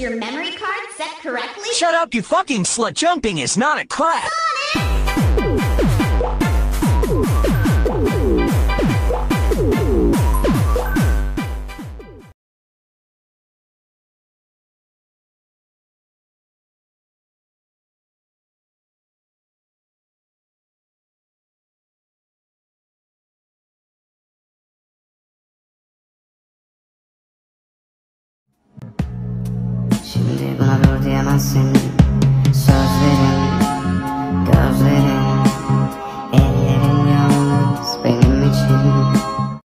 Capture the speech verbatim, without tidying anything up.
your memory card set correctly? Shut up, you fucking slut. Jumping is not a class. Şimdi buna dur diyemezsin.